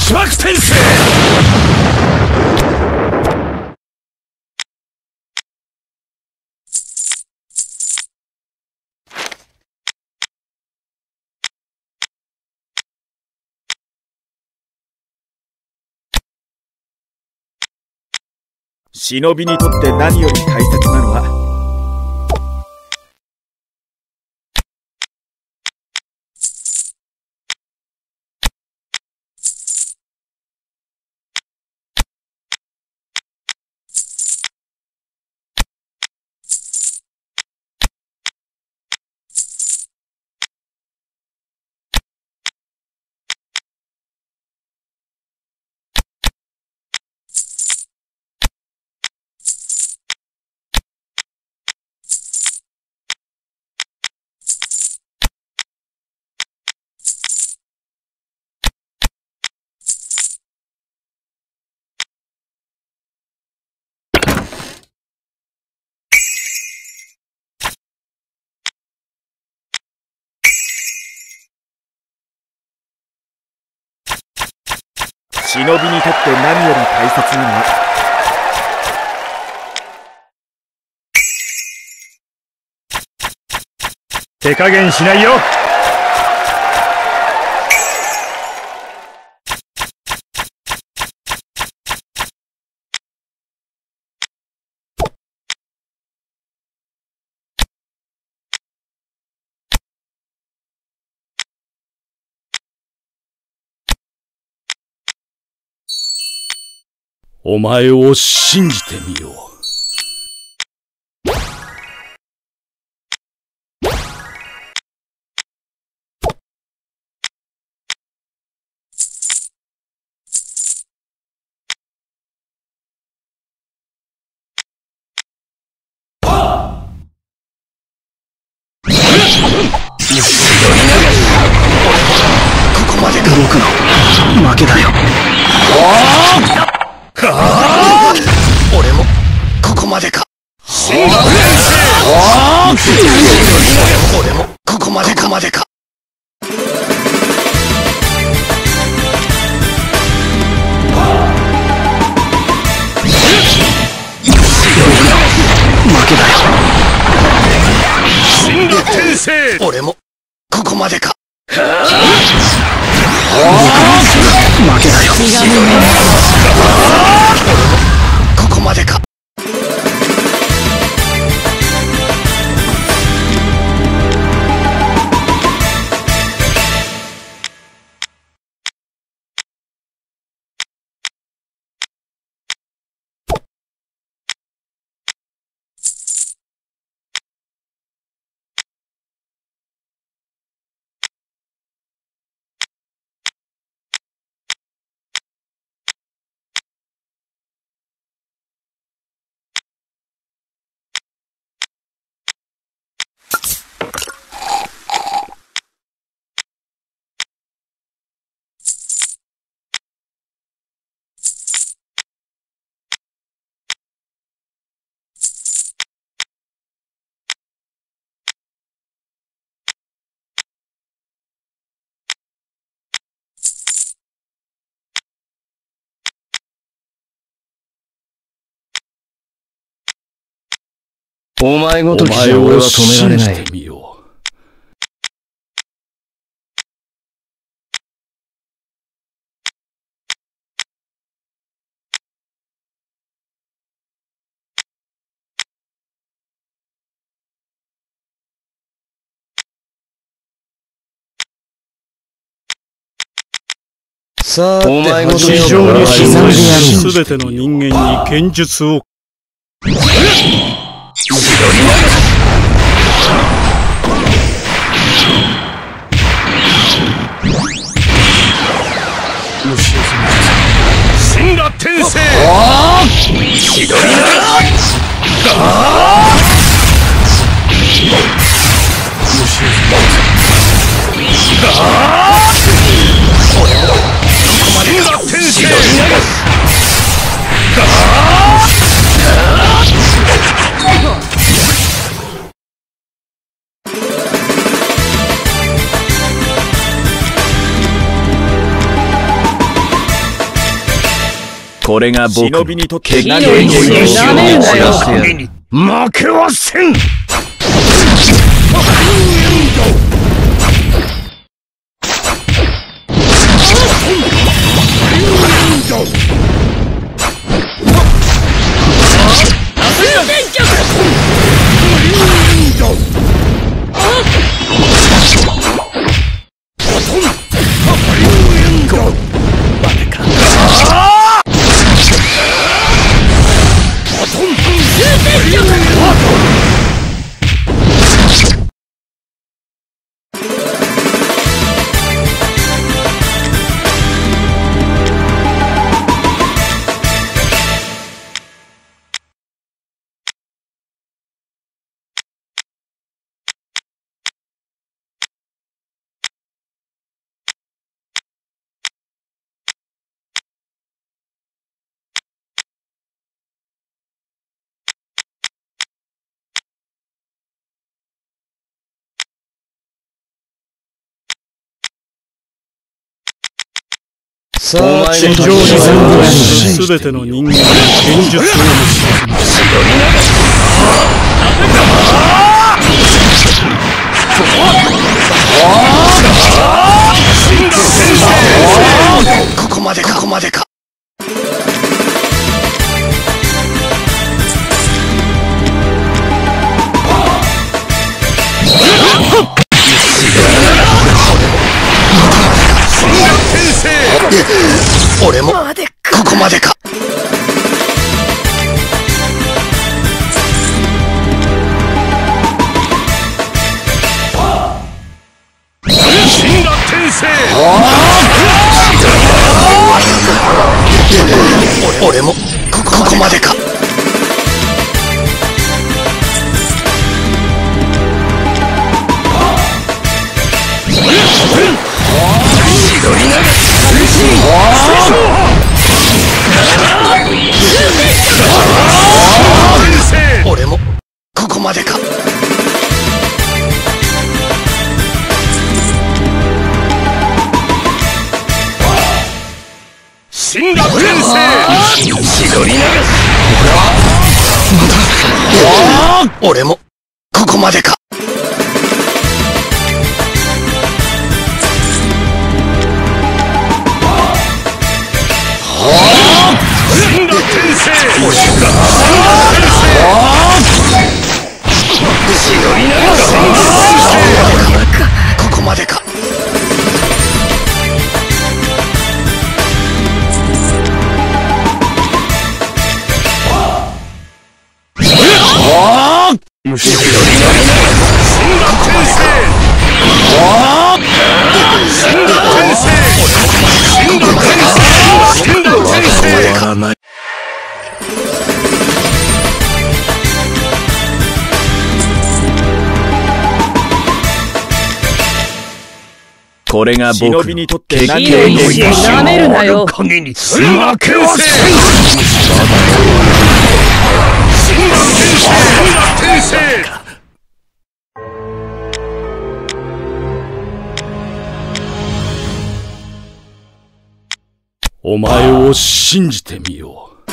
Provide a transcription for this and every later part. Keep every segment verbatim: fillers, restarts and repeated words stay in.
始幕転生。忍びにとって何より大切なのは忍びにとって何より大切なのは手加減しないよ。お前を信じてみよう。ここまでか。僕の負けだよ。俺もここまでか。俺もここまでかまでか。負けだよ。神羅転生。俺もここまでか。負けだよ。ここまでか。お前ごときじゃ俺は止められない。さあ、お前ごとき非常に信頼するすべての人間に剣術を。神羅転生。ひどいな。神羅転生。 これが僕の忍びにとって決何定の意を言う志をなめるなよ限り負けはせん。 さあ、地上に存在するすべての人間の剣術をここまでか、ここまでか。俺もここまでか。死んだ天聖。俺もここまでか。俺もここまでか。死んだ天聖。絞り流す。俺もここまでか。死んだ天聖。ここまでか。これが僕の忍びにとって決何定の意志をなめるなよ限り負けはせん。天聖。 お前を信じてみよう。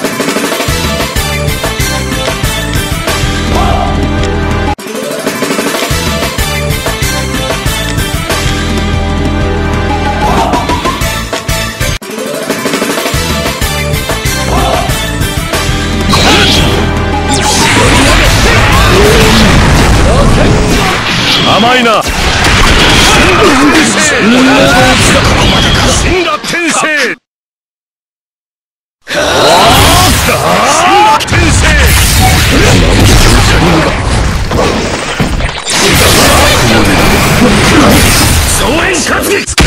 甘いな。死んだ天聖。総援活撃。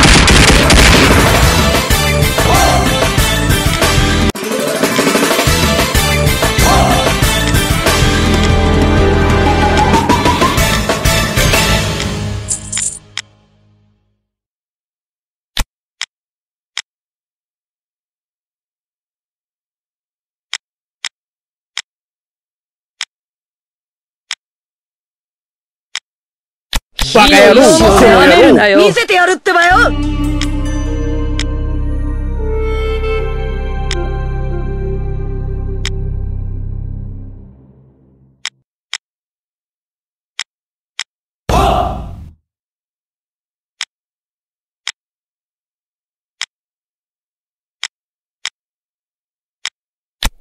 バカ野郎、なめるなよ。 見せてやるってばよ。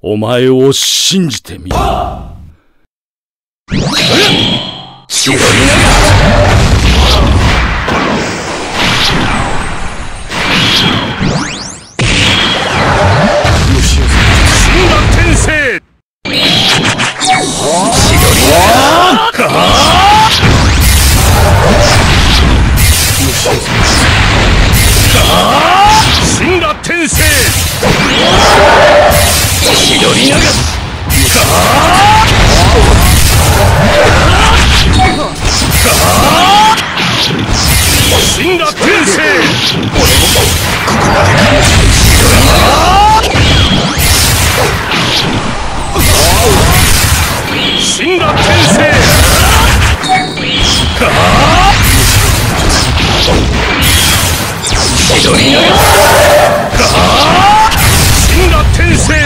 お前を信じてみよう。 白い天聖神羅天聖千鳥流し神羅天聖ここまでか神羅天聖千鳥流し神羅天聖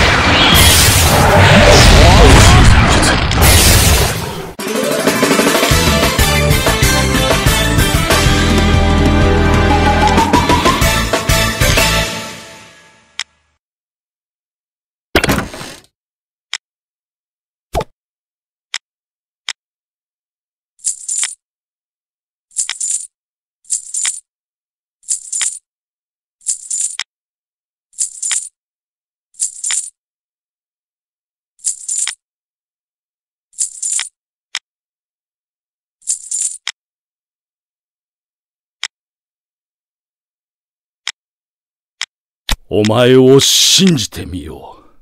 お前を信じてみよう。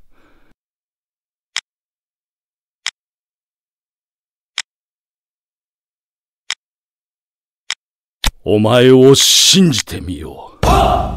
お前を信じてみよう。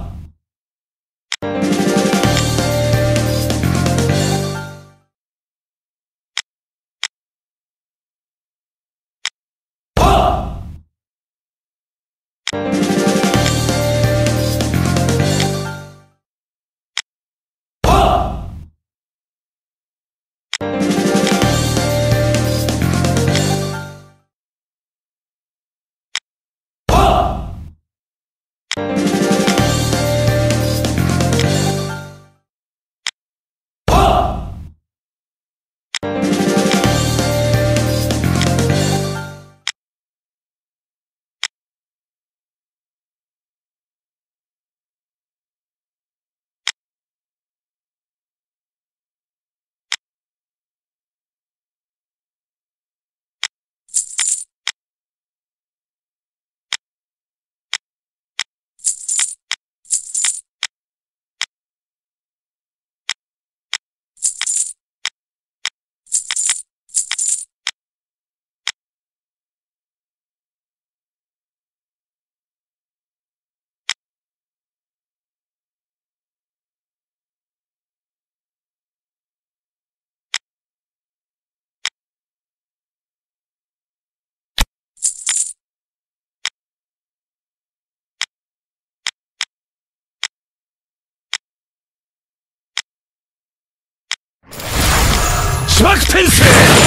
紫幕天聖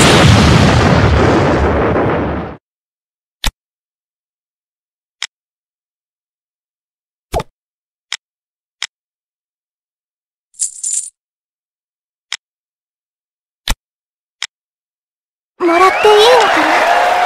もらっていいのかな。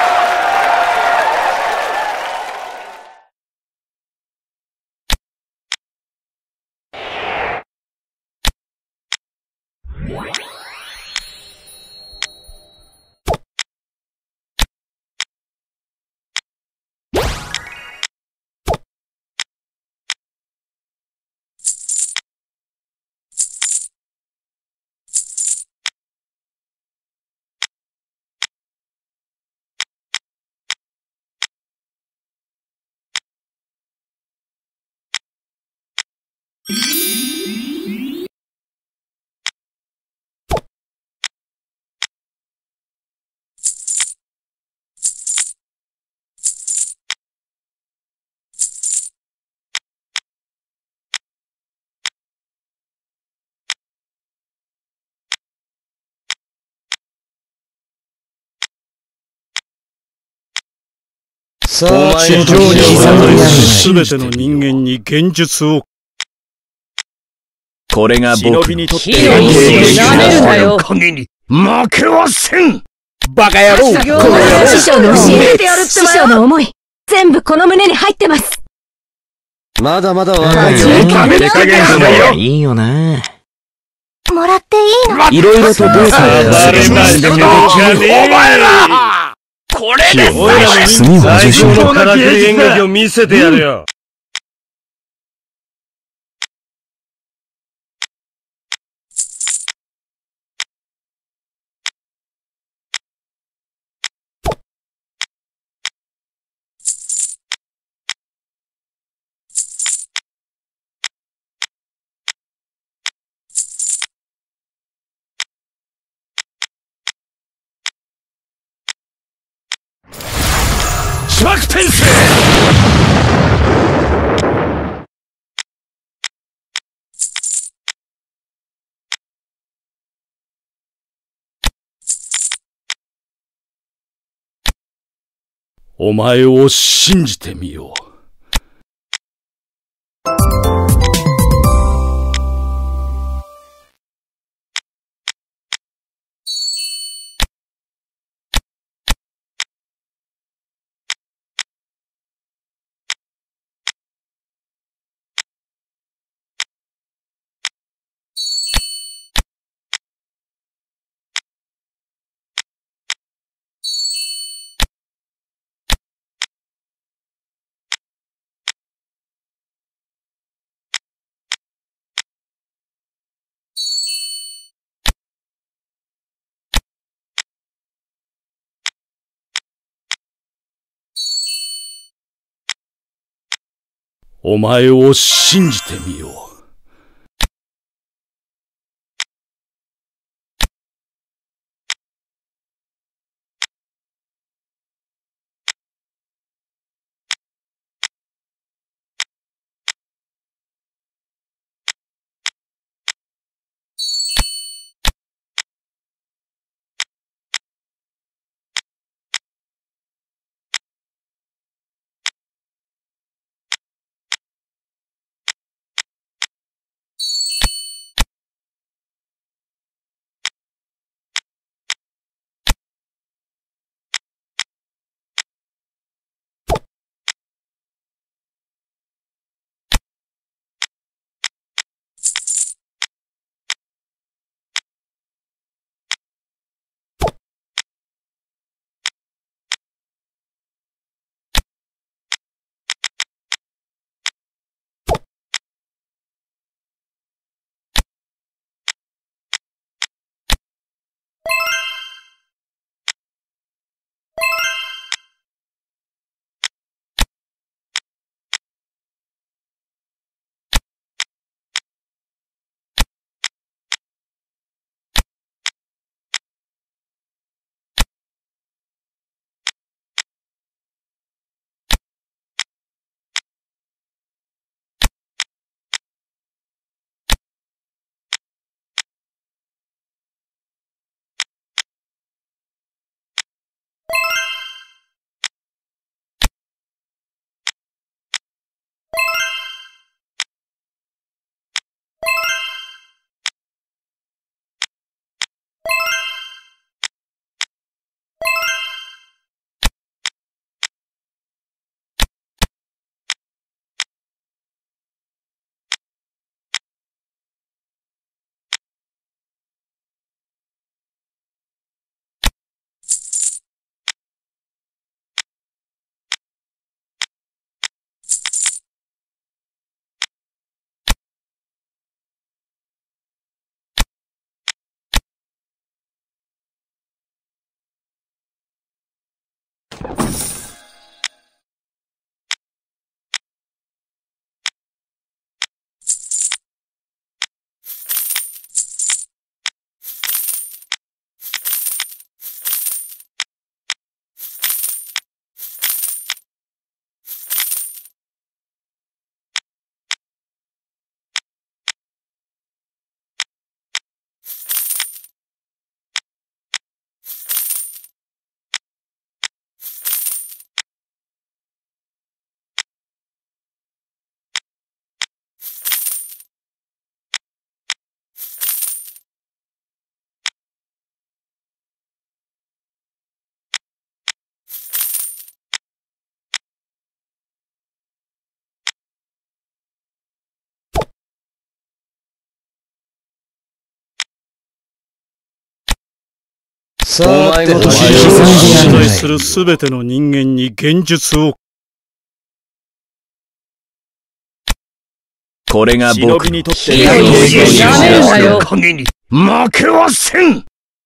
さあ、地上に存在するすべての人間に現実をこれが僕の忍びにとってヒーローになめるなよ。 影に負けはせん。 バカ野郎。 修行はやる師匠の教え、 てやるって師匠の思い、全部この胸に入ってます。 まだまだ若いよ。 ダメで加減しないよ。 いいよな。 もらっていいの？ いろいろと動作をバレましたお前らこれでおいらの次を外しのからくり演劇を見せてやるよ。シマク転生。 お前を信じてみよう。お前を信じてみよう。 さお前ごと地地上上にに存在するすべての人間に幻術を。 これが僕忍びにとっていやいやいやのやめるなよ。 影に負けはせん。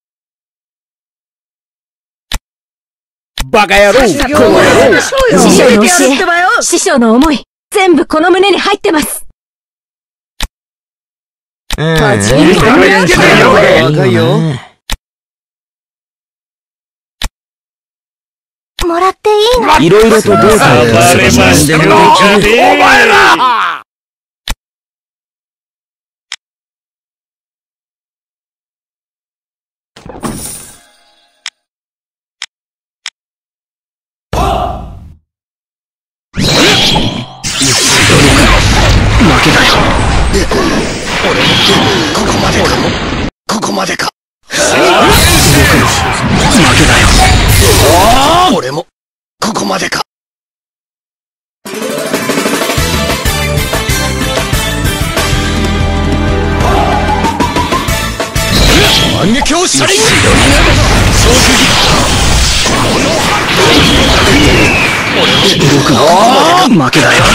バカ野郎。 師匠の教え、師匠の思い、全部この胸に入ってます。 若いよ。 もらっていいの？ いろいろとデータを暴れましたのかね。 お前ら負けだよ。俺もここまでか。ここまでか。僕の負けだよ。俺もここまでか。万華鏡車輪僕の負けだよ。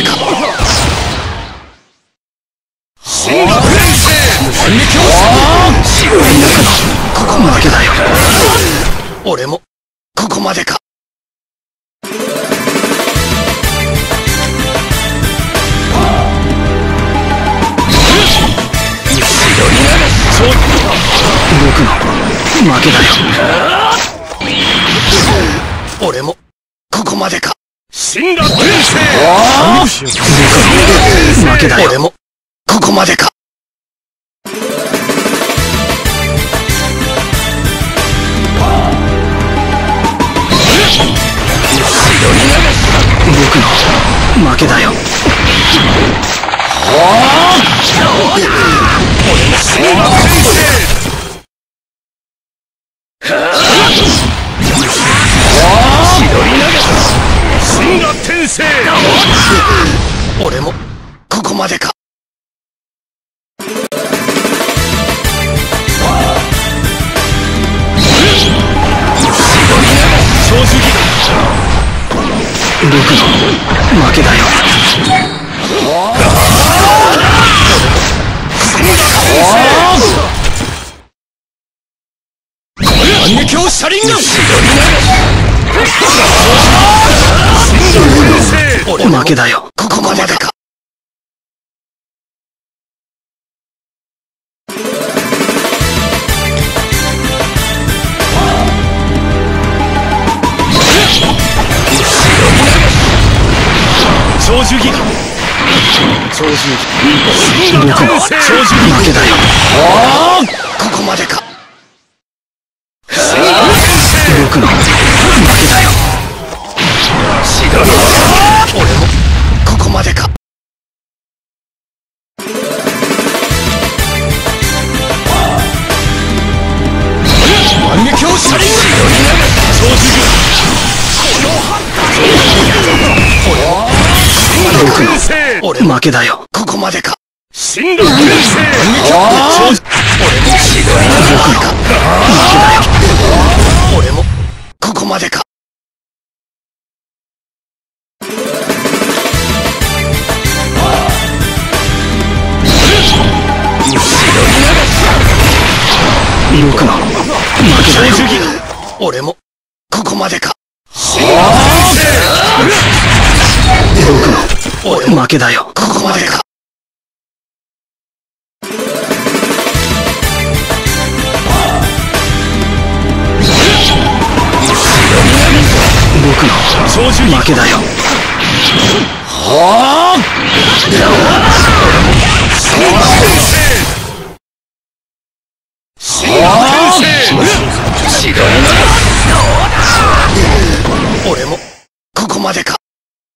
進学連星万華鏡ここ負けだよ。俺もここまでか。僕の負けだよ。俺もここまでか。進学連星僕の負けだよ。俺もここまでか。僕の負けだよ。俺も進学連星進学転生俺もここまでか。僕の負けだよ。万華鏡車輪ガン俺負けだよ。ここまでか。長寿儀長寿儀僕の長寿儀負けだよ。ここまでか。僕の負けだよ。俺もここまでか。万華鏡車輪長寿儀僕の俺負けだよ。ここまでか。進学連星俺も僕の負けだよ。俺もここまでか。僕の負けだよ。俺もここまでか。僕の俺負けだよ。ここまでか。僕の負けだよ。はあ俺もここまでか。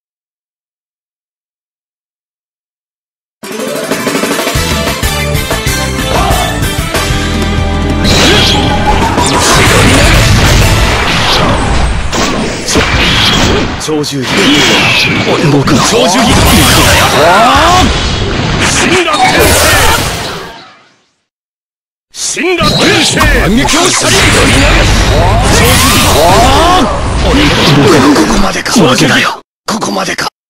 長寿儀僕の長寿儀負けだよ。進学転生神羅転生反撃をしたり俺もここまでか負けだよここまでか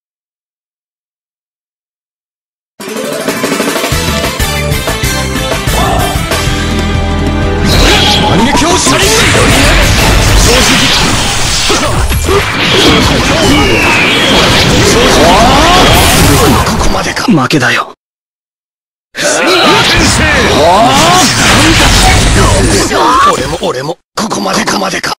反撃をしたりここまでか負けだよ俺も俺もここまでかまでか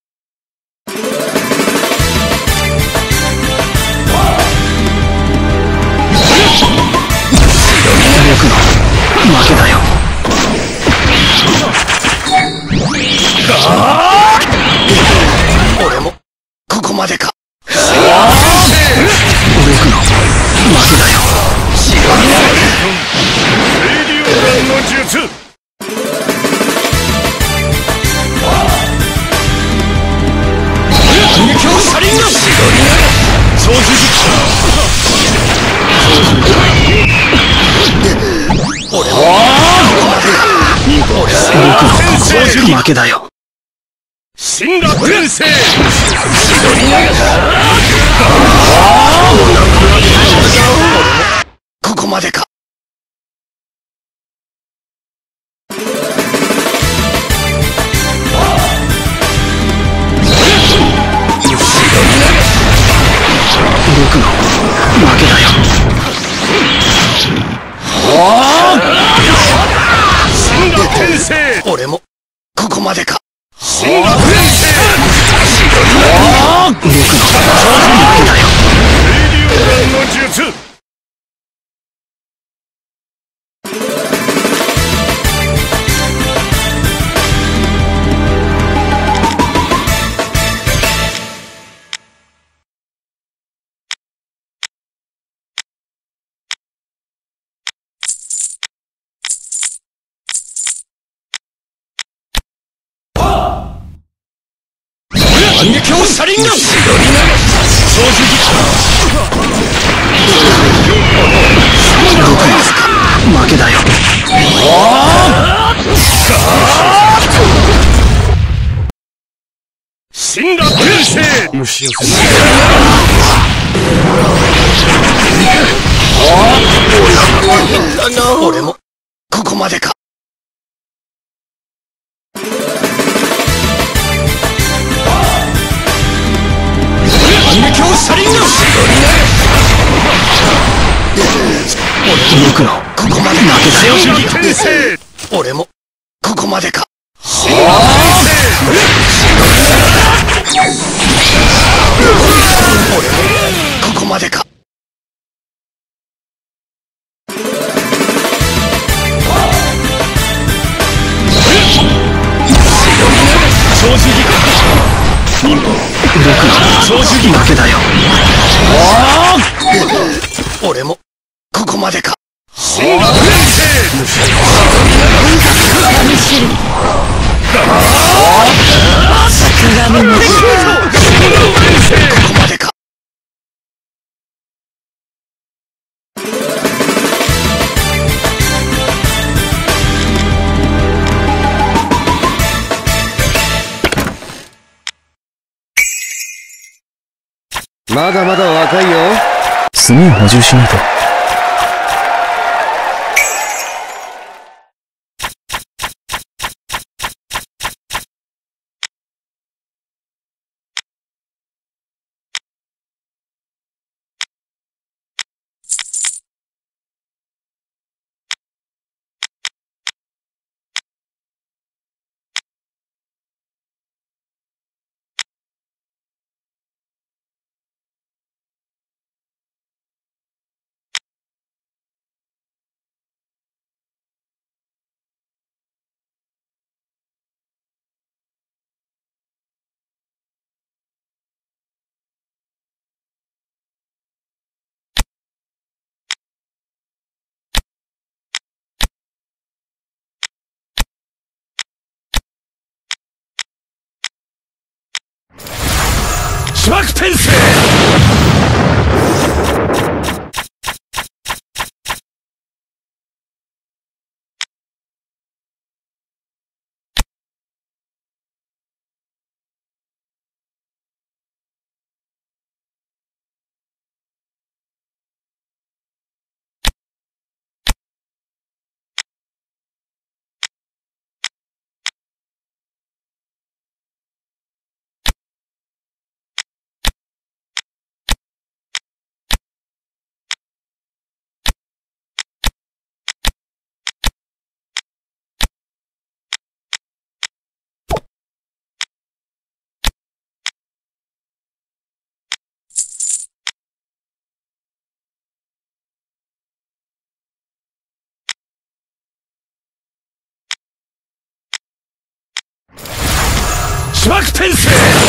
僕の負けだよ俺もここまでか僕の負けだよレディオガンの術反撃を車輪が超重俺も負けだよ神羅転生ここまでか僕の負けだよ神羅転生俺もここまでか神羅転生僕の負けだよレディオガンの術反撃を車輪が負けだよ神羅転生虫寄せ俺もここまでか反撃を車輪が僕のここまで負けだよ神羅転生俺もここまでか神羅転俺もここまでか生超重僕の負けだよ俺もここまでか神羅転生ここまでかまだまだ若いよ。 炭を補充しないと。 自爆転生一幕転生。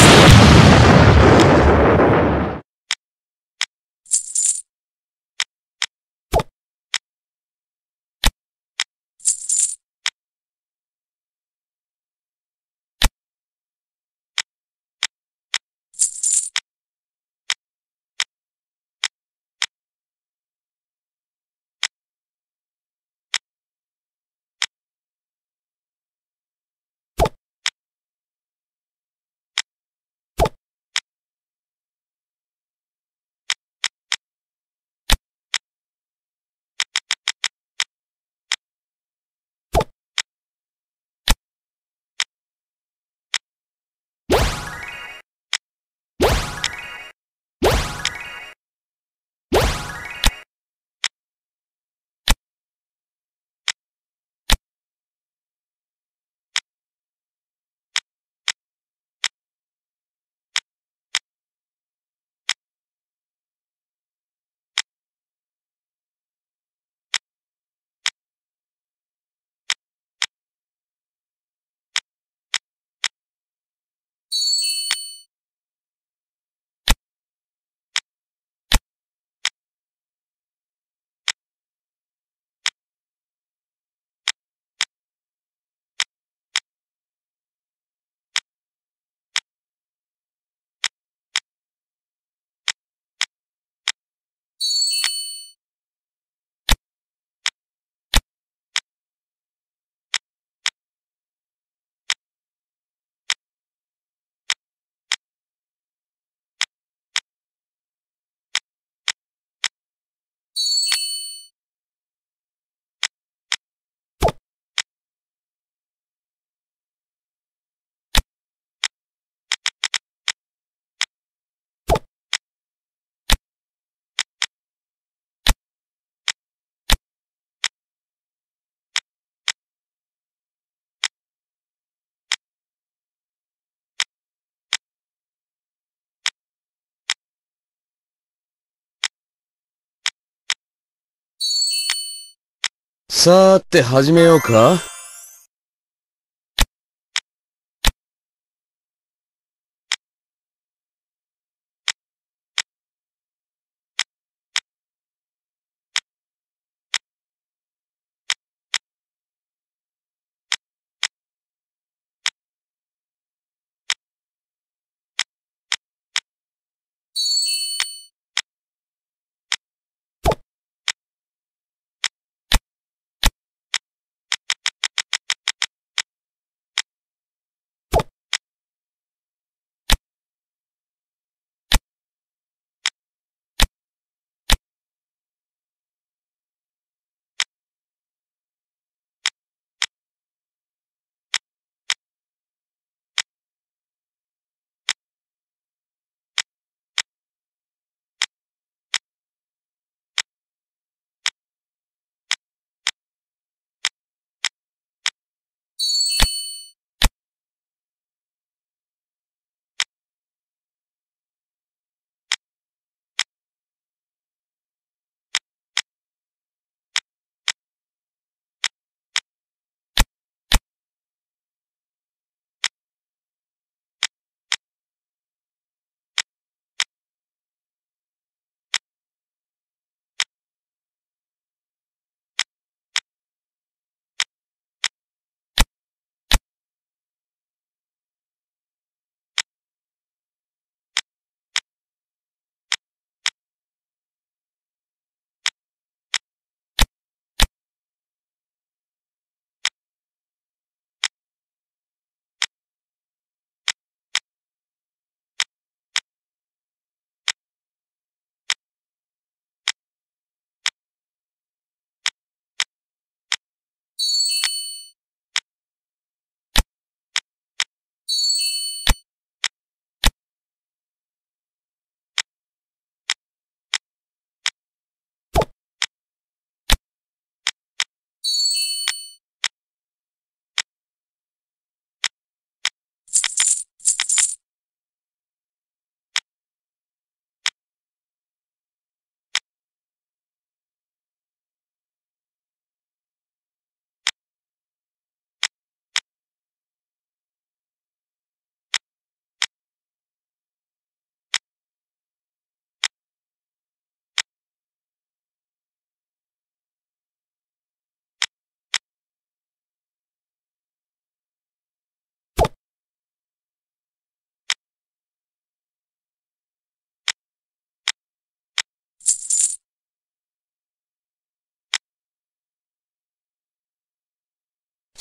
さーて始めようか。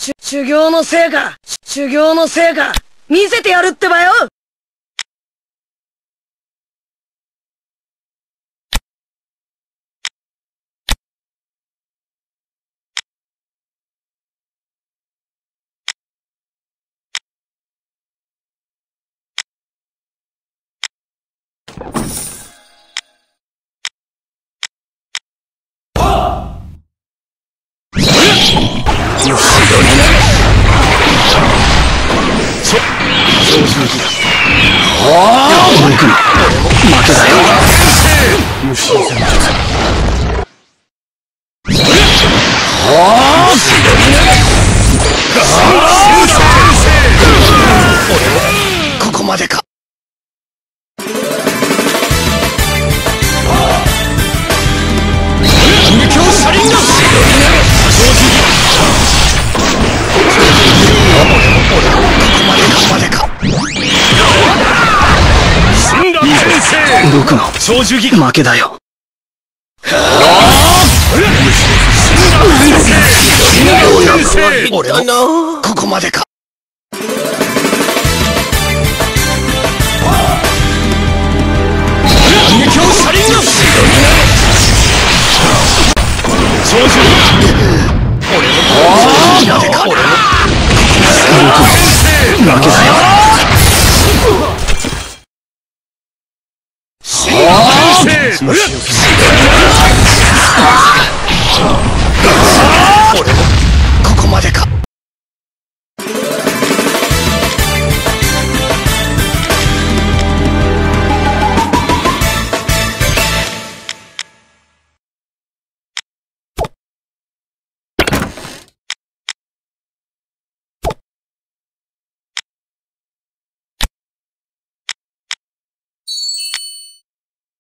し修行のせいか修行のせいか見せてやるってばよ。 負けだよ。 ここまでか。 僕の負けだよ。 俺もここまでか。 負けだよ。 俺もここまでか。